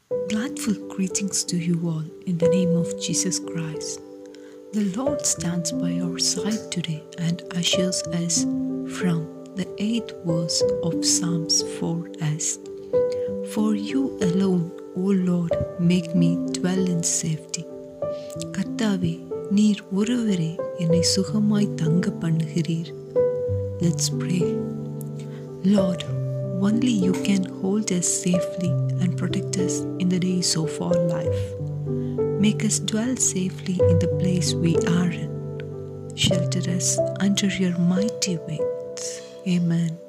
Gladful greetings to you all in the name of Jesus Christ. The Lord stands by our side today and ushers us from the 8th verse of Psalms 4 as, For you alone, O Lord, make me dwell in safety. கர்த்தாவே, நீர் ஒருவரே என்னை சுகமாய் தங்க பண்ணுகிறீர். Let's pray. Lord, only you can hold us safely and protect us in the days of our life. Make us dwell safely in the place we are in. Shelter us under your mighty wings. Amen.